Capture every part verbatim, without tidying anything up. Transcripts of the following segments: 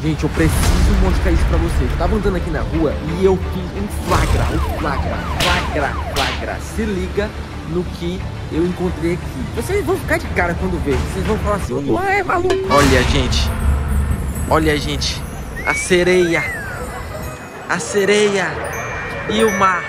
Gente, eu preciso mostrar isso pra vocês. Eu tava andando aqui na rua e eu fiz um flagra, um flagra, flagra, flagra. Se liga no que eu encontrei aqui. Vocês vão ficar de cara quando ver. Vocês vão falar assim, ué, maluco. Olha, gente. Olha, gente. A sereia. A sereia. E o mar.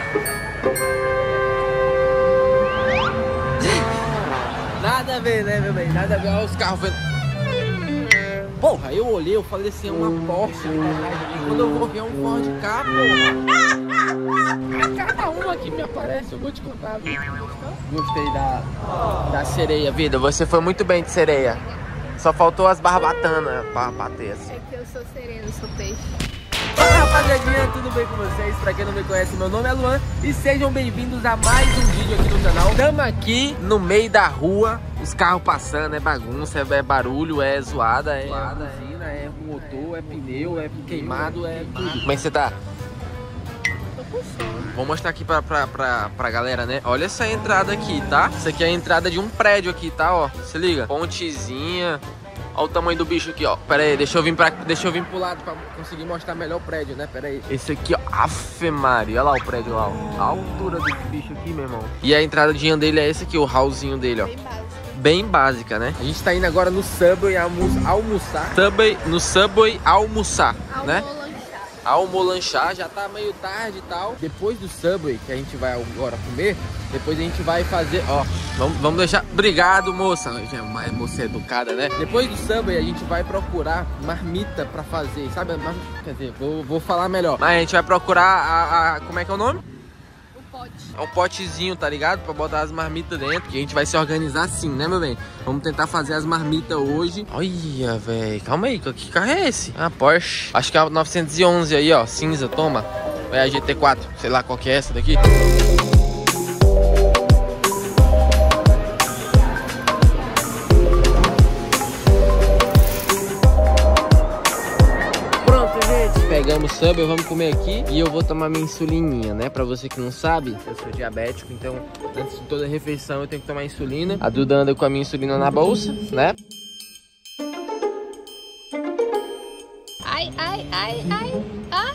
Nada a ver, né, meu bem? Nada a ver. Olha os carros vendo. Porra, eu olhei, eu falei assim, é uma Porsche. E quando eu vou ver, é um Ford Ka, porra. Cada uma que me aparece, eu vou te contar. Gostei da, da sereia, vida. Você foi muito bem de sereia. Só faltou as barbatanas pra bater assim. É que eu sou sereia, não sou peixe. Fala, rapaziadinha, tudo bem com vocês? Pra quem não me conhece, meu nome é Luan e sejam bem-vindos a mais um vídeo aqui no canal. Estamos aqui no meio da rua, os carros passando, é bagunça, é barulho, é zoada, é buzina, é motor, é pneu, é queimado, é tudo. Como é que você tá? Tô com sono. Vou mostrar aqui pra, pra, pra, pra galera, né? Olha essa entrada aqui, tá? Isso aqui é a entrada de um prédio aqui, tá? Ó, se liga, pontezinha. Olha o tamanho do bicho aqui, ó. Pera aí, deixa eu vir pra, deixa eu vir pro lado pra conseguir mostrar melhor o prédio, né? Pera aí. Esse aqui, ó. Afe Maria. Olha lá o prédio lá, ó. A altura desse bicho aqui, meu irmão. E a entradinha dele é esse aqui, o hallzinho dele, ó. Bem básico. Bem básica, né? A gente tá indo agora no Subway almo almoçar. Subway, no Subway almoçar, né? Almolanchar, já tá meio tarde e tal. Depois do Subway, que a gente vai agora comer, depois a gente vai fazer, ó, vamos, vamos deixar, obrigado moça, é moça educada, né? Depois do Subway a gente vai procurar marmita pra fazer, sabe? Quer dizer, vou, vou falar melhor. Mas a gente vai procurar a, a, como é que é o nome? É um potezinho, tá ligado? Pra botar as marmitas dentro. Que a gente vai se organizar assim, né, meu bem? Vamos tentar fazer as marmitas hoje. Olha, velho. Calma aí. Que carro é esse? Ah, Porsche. Acho que é a novecentos e onze aí, ó. Cinza, toma. É a G T quatro. Sei lá qual que é essa daqui. Pegamos Subway, vamos comer aqui e eu vou tomar minha insulininha, né? Pra você que não sabe, eu sou diabético, então antes de toda refeição eu tenho que tomar insulina. A Duda anda com a minha insulina na bolsa, né? Ai, ai, ai, ai. Ah.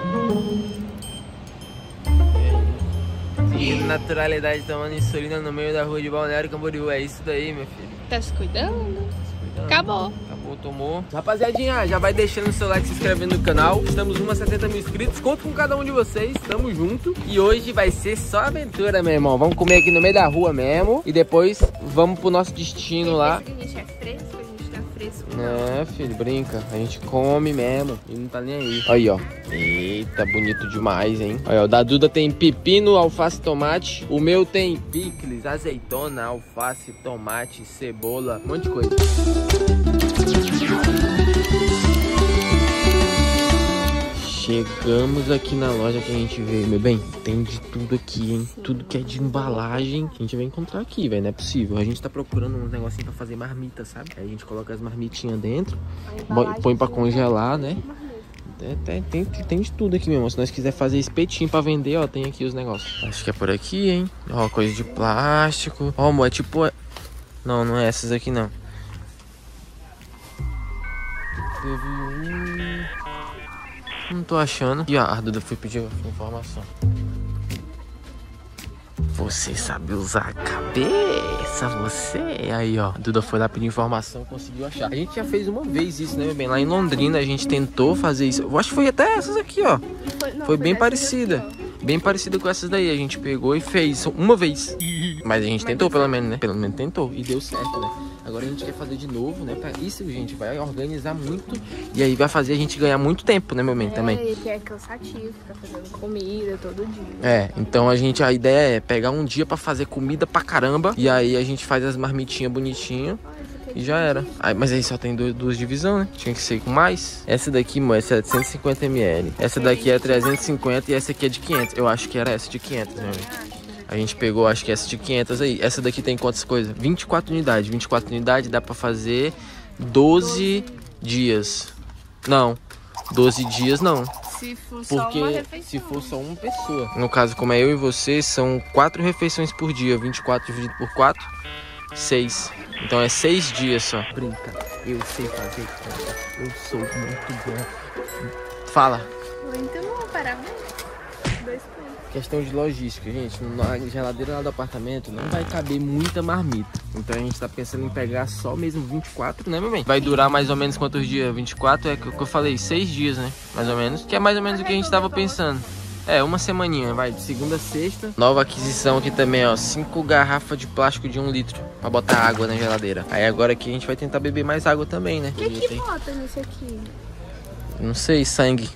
Seguindo naturalidade, tomando insulina no meio da rua de Balneário Camboriú. É isso daí, meu filho. Tá se cuidando? Acabou. Acabou, tomou. Rapaziadinha, já vai deixando o seu like, se inscrevendo no canal. Estamos rumo a setenta mil inscritos. Conto com cada um de vocês. Tamo junto. E hoje vai ser só aventura, meu irmão. Vamos comer aqui no meio da rua mesmo. E depois vamos pro nosso destino lá. A gente é fresco, a gente tá fresco. É, filho, brinca. A gente come mesmo e não tá nem aí. Aí, ó. Eita, bonito demais, hein? Olha, o da Duda tem pepino, alface, tomate. O meu tem picles, azeitona, alface, tomate, cebola, um monte de coisa. Chegamos aqui na loja que a gente veio, meu bem. Tem de tudo aqui, hein? Sim. Tudo que é de embalagem a gente vai encontrar aqui, velho. Não é possível. A gente tá procurando um negocinho pra fazer marmita, sabe? Aí a gente coloca as marmitinhas dentro, põe pra congelar, né? Tem, tem, tem de tudo aqui mesmo. Se nós quiser fazer espetinho pra vender, ó, tem aqui os negócios. Acho que é por aqui, hein? Ó, coisa de plástico. Ó, amor, é tipo... Não, não é essas aqui, não. Teve um... Não tô achando. E a Duda foi pedir informação. Você sabe usar a cabeça, você? Aí, ó, a Duda foi lá pedir informação, conseguiu achar. A gente já fez uma vez isso, né, meu bem? Lá em Londrina a gente tentou fazer isso. Eu acho que foi até essas aqui, ó. Foi, não, foi bem parecida. Bem parecida com essas daí. A gente pegou e fez uma vez. Mas a gente tentou, pelo menos, né? Pelo menos tentou. E deu certo, né? Agora a gente quer fazer de novo, né? Pra isso, gente, vai organizar muito. E aí vai fazer a gente ganhar muito tempo, né, meu bem? É, também. que é cansativo, ficar fazendo comida todo dia. É, então a gente, a ideia é pegar um dia pra fazer comida pra caramba. E aí a gente faz as marmitinhas bonitinhas. E já era. Aí, mas aí só tem duas, duas divisões, né? Tinha que ser com mais. Essa daqui, mano, é setecentos e cinquenta mililitros. Essa daqui é trezentos e cinquenta e essa aqui é de quinhentos. Eu acho que era essa de quinhentos, né? A gente pegou, acho que essa de quinhentos aí. Essa daqui tem quantas coisas? vinte e quatro unidades. vinte e quatro unidades dá pra fazer doze dias. Não, doze dias não. Se for só Porque uma refeição. se for só uma pessoa. No caso, como é eu e você, são quatro refeições por dia. vinte e quatro dividido por quatro. Seis. Então é seis dias só. Brinca, eu sei fazer conta. Eu sou muito bom. Fala. Muito bom, parabéns. Dois pontos. Questão de logística, gente. Na geladeira lá do apartamento não vai caber muita marmita. Então a gente tá pensando em pegar só mesmo vinte e quatro, né, meu bem? Vai durar mais ou menos quantos dias? vinte e quatro é o que eu falei, seis dias, né? Mais ou menos. Que é mais ou menos o que a gente tava pensando. É, uma semaninha, vai, de segunda a sexta. Nova aquisição aqui também, ó. Cinco garrafas de plástico de um litro pra botar água na geladeira. Aí agora aqui a gente vai tentar beber mais água também, né? O que que bota nisso aqui? Não sei, sangue.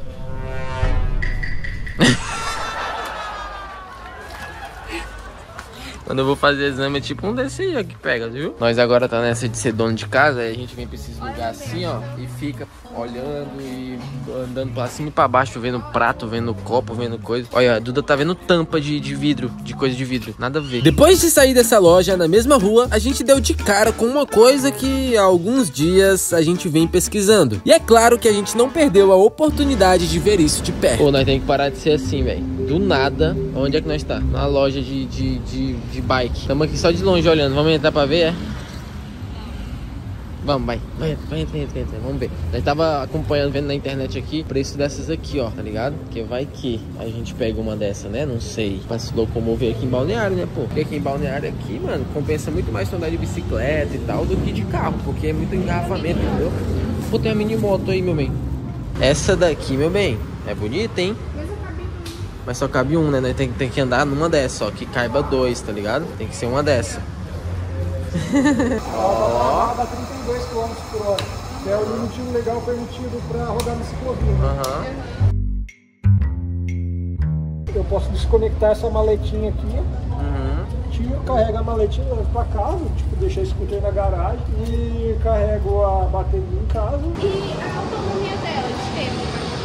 Quando eu vou fazer exame é tipo um desse aí ó, que pega, viu? Nós agora tá nessa de ser dono de casa, aí a gente vem pra esses lugares assim, ó, e fica olhando e andando pra cima e pra baixo, vendo prato, vendo copo, vendo coisa. Olha, a Duda tá vendo tampa de, de vidro, de coisa de vidro, nada a ver. Depois de sair dessa loja, na mesma rua, a gente deu de cara com uma coisa que há alguns dias a gente vem pesquisando. E é claro que a gente não perdeu a oportunidade de ver isso de perto. Pô, nós temos que parar de ser assim, velho. Do nada, onde é que nós tá? Na loja de, de, de, de bike. Estamos aqui só de longe olhando. Vamos entrar pra ver, é? Vamos, vai. Vai, vai, entra, entra, entra. Vamos ver. Nós tava acompanhando, vendo na internet aqui, o preço dessas aqui, ó, tá ligado? Que vai que a gente pega uma dessa, né? Não sei. Pra se locomover aqui em Balneário, né, pô? Porque aqui em Balneário aqui, mano, compensa muito mais andar de bicicleta e tal do que de carro, porque é muito engarrafamento, entendeu? Pô, tem uma mini moto aí, meu bem. Essa daqui, meu bem, é bonita, hein? Mas só cabe um, né? Tem, tem que andar numa dessa, ó. Que caiba dois, tá ligado? Tem que ser uma dessa. Ó, dá trinta e dois quilômetros por hora. Que é o limite legal permitido para rodar na ciclovia. Aham. Eu posso desconectar essa maletinha aqui. Uhum. Tiro, carrego a maletinha, levo pra casa, tipo, deixo a scooter na garagem e carrego a bateria em casa. E a autonomia dela de tempo?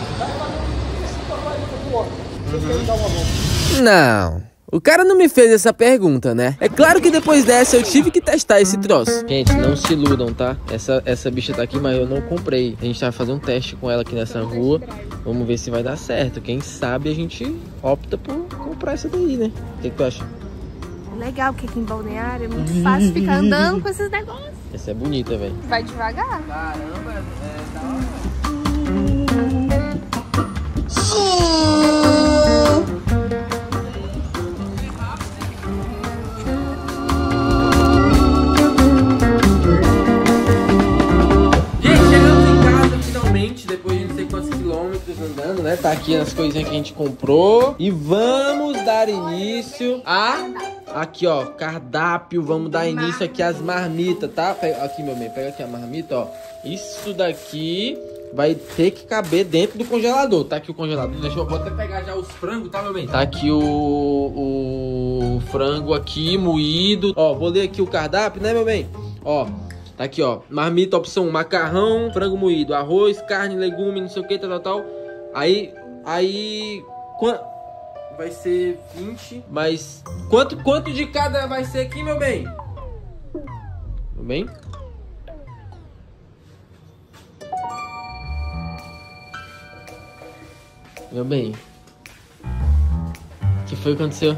Vocês querem dar uma volta? Não, o cara não me fez essa pergunta, né? É claro que depois dessa eu tive que testar esse troço. Gente, não se iludam, tá? Essa, essa bicha tá aqui, mas eu não comprei. A gente vai fazer um teste com ela aqui nessa rua. Vamos ver se vai dar certo. Quem sabe a gente opta por comprar essa daí, né? O que, que tu acha? Legal, porque aqui em Balneário é muito fácil ficar andando com esses negócios. Essa é bonita, velho. Vai devagar. Caramba, é da hora. Depois de não sei quantos quilômetros andando, né? Tá aqui as coisinhas que a gente comprou. E vamos dar início a... Aqui, ó, cardápio. Vamos dar início aqui às marmitas, tá? Pega... Aqui, meu bem, pega aqui a marmita, ó. Isso daqui vai ter que caber dentro do congelador. Tá aqui o congelador. Deixa eu vou até pegar já os frangos, tá, meu bem? Tá aqui o... o frango aqui, moído. Ó, vou ler aqui o cardápio, né, meu bem? Ó... Tá aqui, ó, marmita opção um, macarrão, frango moído, arroz, carne, legume, não sei o que, tal, tal, tal. Aí, aí, quanto... Vai ser vinte, mas... Quanto, quanto de cada vai ser aqui, meu bem? Meu bem? Meu bem. O que foi que aconteceu?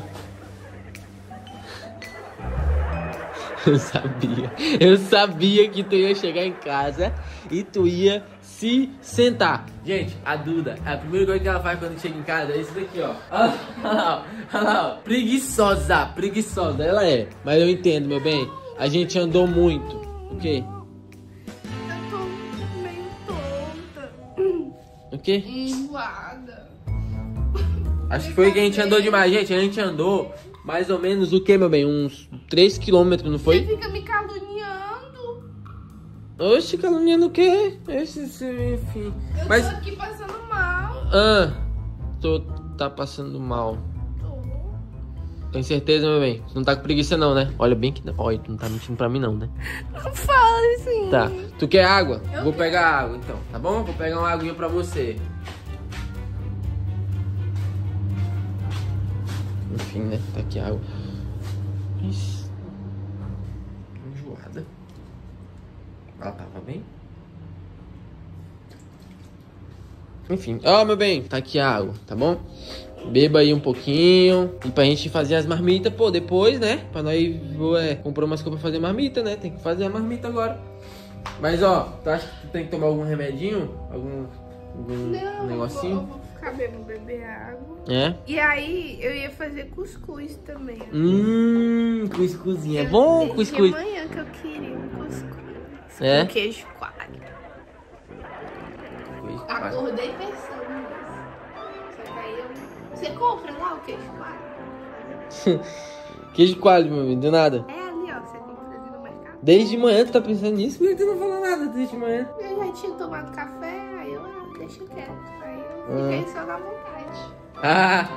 Eu sabia, eu sabia que tu ia chegar em casa e tu ia se sentar. Gente, a Duda, a primeira coisa que ela faz quando chega em casa é isso daqui, ó. Olha lá, olha lá, preguiçosa, preguiçosa, ela é. Mas eu entendo, meu bem, a gente andou muito. O quê? Eu tô meio tonta. O quê? Enjoada. Acho que foi que a gente andou demais, gente, a gente andou... Mais ou menos o que, meu bem? Uns três quilômetros, não foi? Você fica me caluniando. Oxe, caluniando o quê? Esse, enfim. Eu Mas... tô aqui passando mal. Ah, tô... tá passando mal. Tô. Tem certeza, meu bem? Você não tá com preguiça não, né? Olha bem que... Olha, tu não tá mentindo pra mim não, né? Não fala assim. Tá. Tu quer água? Eu Vou quero. pegar água, então. Tá bom? Vou pegar uma aguinha pra você. Enfim, né? Tá aqui a água. Isso. Enjoada. Ela tava bem? Enfim. Ó, oh, meu bem. Tá aqui a água, tá bom? Beba aí um pouquinho. E pra gente fazer as marmitas, pô, depois, né? Pra nós é, comprar umas coisas pra fazer marmita, né? Tem que fazer a marmita agora. Mas, ó, tu acha que tu tem que tomar algum remedinho? Algum, algum Não, negocinho? Eu vou, eu vou ficar bebendo, beber água. É? E aí, eu ia fazer cuscuz também. Hum, cuscuzinho. É bom Desde cuscuz? de manhã que eu queria um cuscuz. É? Com queijo coalho. Acordei pensando nisso. Só que aí eu... Você compra lá o queijo coalho? Queijo coalho, meu amigo, do nada. É ali, ó. Você compra ali no mercado. Desde manhã tu tá pensando nisso? Por que tu não falou nada desde manhã? Eu já tinha tomado café, aí eu, ah, deixa quieto. Aí eu Ah. fiquei só na vontade. Ah!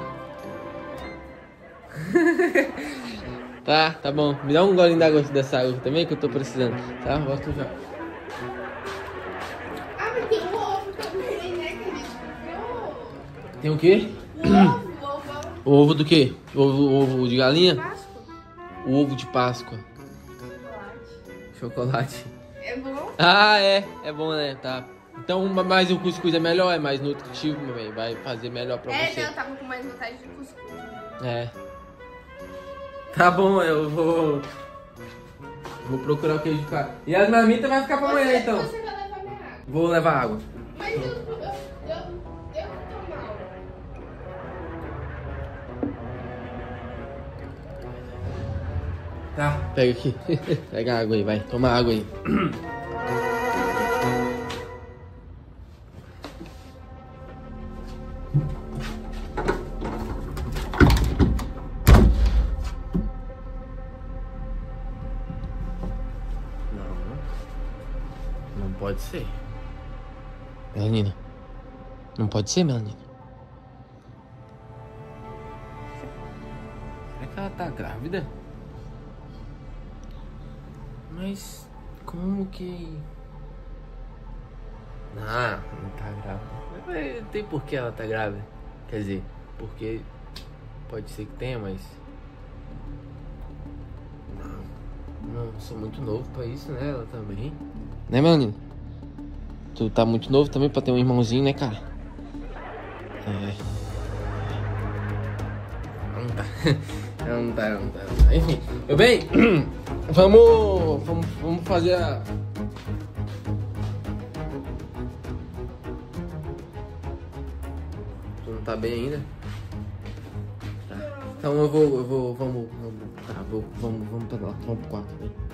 Tá, tá bom. Me dá um golinho d'água dessa água também que eu tô precisando. Tá? Volto já. Ah, mas tem um ovo também, né, querido? Tem o quê? O ovo, o ovo. O ovo do quê? Ovo, ovo de galinha? Páscoa. O ovo de Páscoa. Chocolate. Chocolate. É bom? Ah, é. É bom, né? Tá. Então, mas o cuscuz é melhor, é mais nutritivo, meu bem. Vai fazer melhor pra É, você. eu tava com mais vontade de cuscuz. É. Tá bom, eu vou... Vou procurar o queijo de coalho. E as marmitas vai ficar pra amanhã, Você- então. Você vai levar minha água. Vou levar água. Mas eu, eu, eu, eu tomo água. Tá, pega aqui. Pega a água aí, vai. Toma água aí. Não. Não pode ser. Melanina. Não pode ser, Melanina. Será que ela tá grávida? Mas como que... Ah, não tá grávida. Mas tem por que ela tá grávida. Quer dizer, porque pode ser que tenha, mas... Não, não, sou muito novo pra isso, né? Ela também. Né, Melanina? Tu tá muito novo também pra ter um irmãozinho, né, cara? É. Não tá. Não tá, não tá, não tá. Enfim, meu bem, vamos, vamos, vamos fazer a... Tu não tá bem ainda? Tá. Então eu vou, eu vou, vamos, vamos, tá, vou, vamos, vamos pra lá, vamos pro quarto, vem.